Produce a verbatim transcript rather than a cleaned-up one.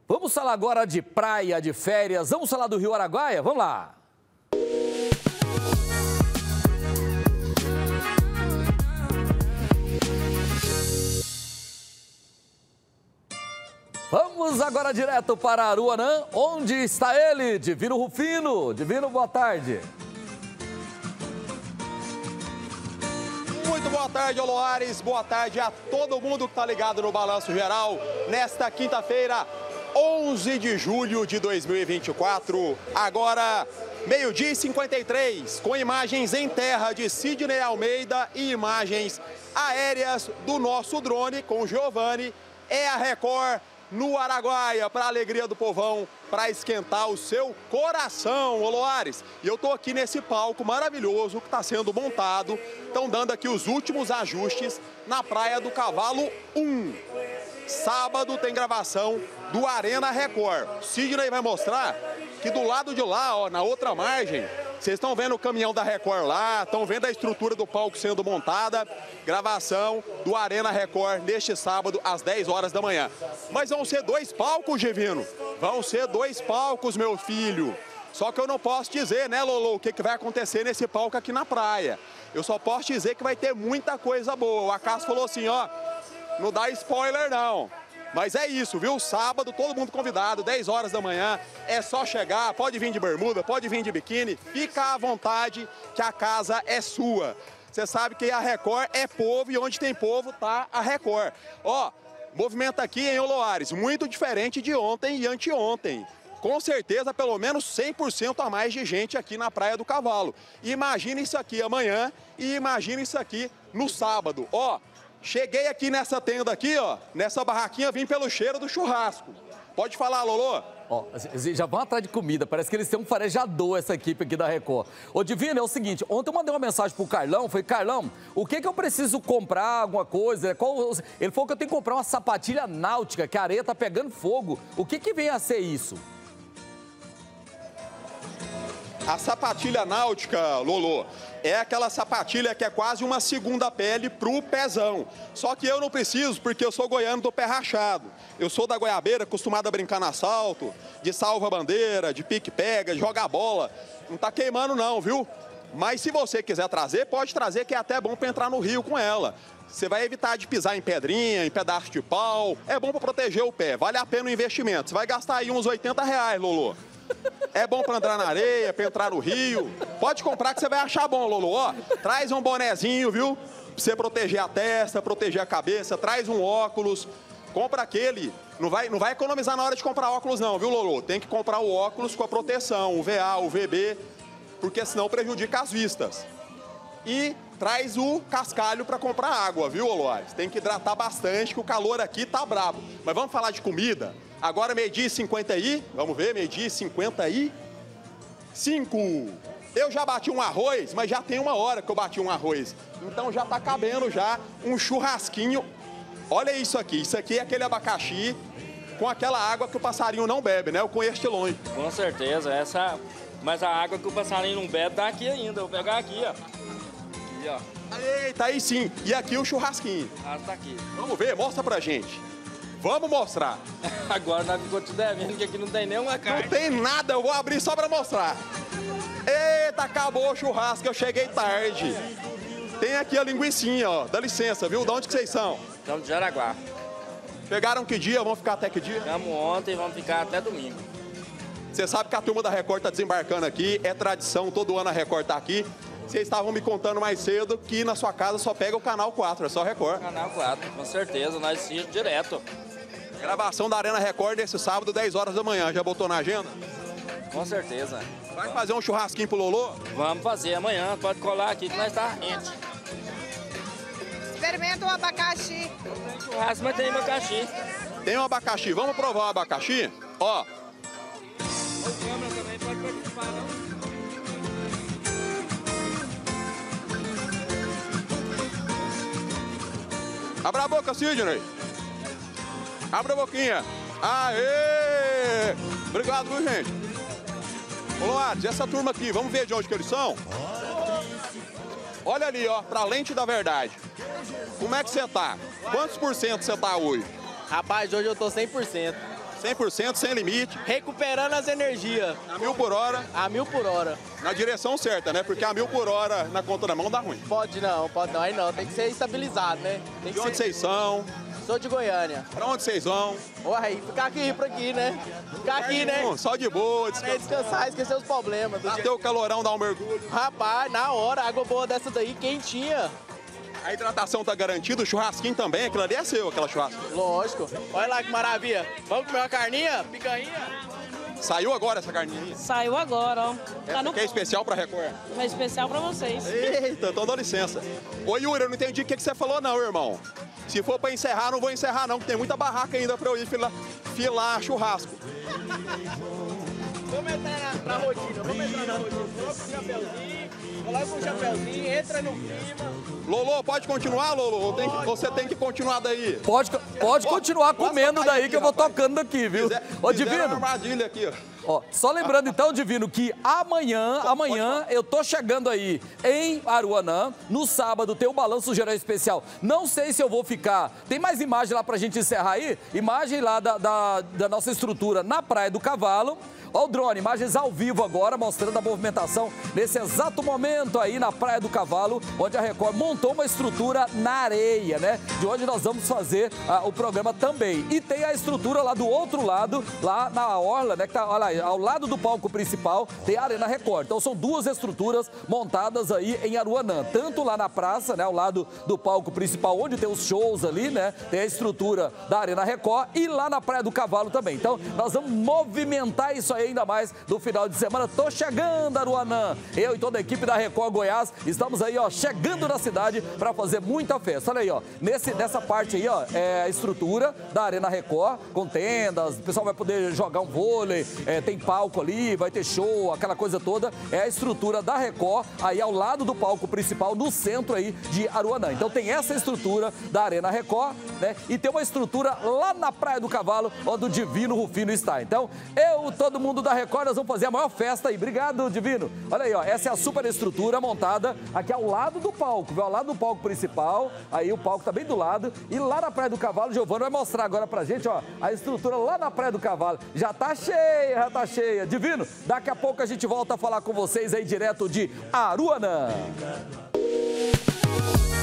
Vamos falar agora de praia, de férias. Vamos falar do Rio Araguaia? Vamos lá. Vamos agora direto para Aruanã, onde está ele, Divino Rufino. Divino, boa tarde. Muito boa tarde, Oloares. Boa tarde a todo mundo que está ligado no Balanço Geral. Nesta quinta-feira, onze de julho de dois mil e vinte e quatro. Agora, meio-dia e cinquenta e três, com imagens em terra de Sidney Almeida e imagens aéreas do nosso drone com o Giovanni. É a Record no Araguaia, para a alegria do povão, para esquentar o seu coração, Oloares. E eu estou aqui nesse palco maravilhoso que está sendo montado. Estão dando aqui os últimos ajustes na Praia do Cavalo um. Sábado tem gravação do Arena Record. Sidney vai mostrar que do lado de lá, ó, na outra margem, vocês estão vendo o caminhão da Record lá, estão vendo a estrutura do palco sendo montada. Gravação do Arena Record neste sábado, às dez horas da manhã. Mas vão ser dois palcos, Divino. Vão ser dois palcos, meu filho. Só que eu não posso dizer, né, Lolo, o que, que vai acontecer nesse palco aqui na praia. Eu só posso dizer que vai ter muita coisa boa. O Acaso falou assim, ó, não dá spoiler não. Mas é isso, viu? Sábado, todo mundo convidado, dez horas da manhã. É só chegar, pode vir de bermuda, pode vir de biquíni. Fica à vontade que a casa é sua. Você sabe que a Record é povo e onde tem povo tá a Record. Ó, movimento aqui em Oloares, muito diferente de ontem e anteontem. Com certeza, pelo menos cem por cento a mais de gente aqui na Praia do Cavalo. Imagine isso aqui amanhã e imagine isso aqui no sábado. Ó, cheguei aqui nessa tenda aqui, ó, nessa barraquinha, vim pelo cheiro do churrasco. Pode falar, Lolo? Ó, já vão atrás de comida, parece que eles têm um farejador, essa equipe aqui da Record. Ô, Divino, é o seguinte, ontem eu mandei uma mensagem pro Carlão, falei, Carlão, o que que eu preciso comprar, alguma coisa? Qual... Ele falou que eu tenho que comprar uma sapatilha náutica, que a areia tá pegando fogo. O que que vem a ser isso? A sapatilha náutica, Lolo, é aquela sapatilha que é quase uma segunda pele pro pezão. Só que eu não preciso, porque eu sou goiano do pé rachado. Eu sou da goiabeira, acostumado a brincar no assalto, de salva-bandeira, de pique-pega, de jogar bola. Não tá queimando não, viu? Mas se você quiser trazer, pode trazer, que é até bom para entrar no rio com ela. Você vai evitar de pisar em pedrinha, em pedaço de pau. É bom para proteger o pé, vale a pena o investimento. Você vai gastar aí uns oitenta reais, Lolo. É bom para andar na areia, para entrar no rio. Pode comprar que você vai achar bom, Lolo. Ó, traz um bonezinho, viu? Pra você proteger a testa, proteger a cabeça. Traz um óculos. Compra aquele. Não vai, não vai economizar na hora de comprar óculos não, viu, Lolo? Tem que comprar o óculos com a proteção, o V A, o V B, porque senão prejudica as vistas. E traz o cascalho para comprar água, viu, Oloares? Tem que hidratar bastante, que o calor aqui tá brabo. Mas vamos falar de comida? Agora meio-dia e cinquenta e... Vamos ver, meio-dia e cinquenta e... cinco. Eu já bati um arroz, mas já tem uma hora que eu bati um arroz. Então já tá cabendo já um churrasquinho. Olha isso aqui. Isso aqui é aquele abacaxi com aquela água que o passarinho não bebe, né? Eu conheço de longe. Com certeza. Essa... Mas a água que o passarinho não bebe tá aqui ainda. Eu vou pegar aqui, ó. Aqui, ó. Eita, aí sim. E aqui o churrasquinho. Ah, tá aqui. Vamos ver, mostra pra gente. Vamos mostrar. Agora nós ficamos te devendo, que aqui não tem nenhuma carne. Não tem nada, eu vou abrir só pra mostrar. Eita, acabou o churrasco, eu cheguei tarde. Tem aqui a linguicinha, ó. Dá licença, viu? De onde que vocês são? Estamos de Jaraguá. Chegaram que dia? Vão ficar até que dia? Ficamos ontem e vamos ficar até domingo. Você sabe que a turma da Record tá desembarcando aqui, é tradição, todo ano a Record tá aqui. Vocês estavam me contando mais cedo que na sua casa só pega o Canal quatro, é só Record. Canal quatro, com certeza, nós assistimos direto. Gravação da Arena Record nesse sábado, dez horas da manhã. Já botou na agenda? Com certeza. Vai fazer um churrasquinho pro Lolo? Vamos fazer amanhã, pode colar aqui que nós tá rente. Experimenta o abacaxi. Tem churrasco, mas tem abacaxi. Tem um abacaxi, vamos provar o abacaxi? Ó. O câmera também pode participar, não? Abra a boca, Sidney. Abra a boquinha. Aê! Obrigado, viu, gente? Ô, Loares, essa turma aqui, vamos ver de onde que eles são? Olha ali, ó, pra lente da verdade. Como é que você tá? Quantos por cento você tá hoje? Rapaz, hoje eu tô cem por cento. cem por cento, sem limite. Recuperando as energias. A mil por hora. A mil por hora. Na direção certa, né? Porque a mil por hora na conta da mão dá ruim. Pode não, pode não. Aí não, tem que ser estabilizado, né? Tem De que onde ser... vocês são? Sou de Goiânia. Pra onde vocês vão? Uai, ficar aqui, pra aqui, né? Ficar aqui, né? Só de boa, Descansar, descansar esquecer os problemas. Do Até dia... o calorão dar um mergulho. Rapaz, na hora, água boa dessa daí, quentinha. A hidratação tá garantida, o churrasquinho também, aquilo ali é seu, aquela churrasca. Lógico. Olha lá que maravilha. Vamos comer uma carninha? Picanha? Saiu agora essa carninha aí? Saiu agora, ó. Essa Tá no... aqui é especial pra Record? É especial pra vocês. Eita, então dá licença. Ô Yuri, eu não entendi o que, que você falou não, irmão. Se for pra encerrar, não vou encerrar não, porque tem muita barraca ainda pra eu ir filar, filar churrasco. Vamos entrar na, na rotina, vamos entrar na rotina. Coloca o chapéuzinho, coloca o chapéuzinho, entra no clima. Lolo, pode continuar, Lolo? Ou tem que, você tem que continuar daí? Pode, pode continuar comendo daí que eu vou tocando daqui, viu? Fizer, Ô, Divino. Uma Divino. armadilha aqui, ó. Ó, só lembrando então, Divino, que amanhã, amanhã eu tô chegando aí em Aruanã, no sábado tem o Balanço Geral Especial. Não sei se eu vou ficar, tem mais imagem lá pra gente encerrar aí? Imagem lá da, da, da nossa estrutura na Praia do Cavalo. Ó o drone, imagens ao vivo agora, mostrando a movimentação nesse exato momento aí na Praia do Cavalo, onde a Record montou uma estrutura na areia, né? De onde nós vamos fazer ah, o programa também. E tem a estrutura lá do outro lado, lá na orla, né? Que tá, olha lá, ao lado do palco principal, tem a Arena Record. Então são duas estruturas montadas aí em Aruanã. Tanto lá na praça, né? Ao lado do palco principal, onde tem os shows ali, né? Tem a estrutura da Arena Record e lá na Praia do Cavalo também. Então nós vamos movimentar isso aí ainda mais no final de semana. Tô chegando, Aruanã. Eu e toda a equipe da Record Goiás estamos aí, ó, chegando na cidade para fazer muita festa. Olha aí, ó, nesse, nessa parte aí, ó, é a estrutura da Arena Record, com tendas, o pessoal vai poder jogar um vôlei, é, tem palco ali, vai ter show, aquela coisa toda. É a estrutura da Record, aí ao lado do palco principal, no centro aí de Aruanã. Então tem essa estrutura da Arena Record, né, e tem uma estrutura lá na Praia do Cavalo, onde o Divino Rufino está. Então, eu, todo mundo da Record, nós vamos fazer a maior festa aí. Obrigado, Divino. Olha aí, ó, essa é a super estrutura montada aqui ao lado do palco, viu? Ao lado do palco principal, aí o palco tá bem do lado. E lá na Praia do Cavalo, o Giovano vai mostrar agora pra gente, ó, a estrutura lá na Praia do Cavalo. Já tá cheia, já tá cheia. Divino, daqui a pouco a gente volta a falar com vocês aí direto de Aruanã.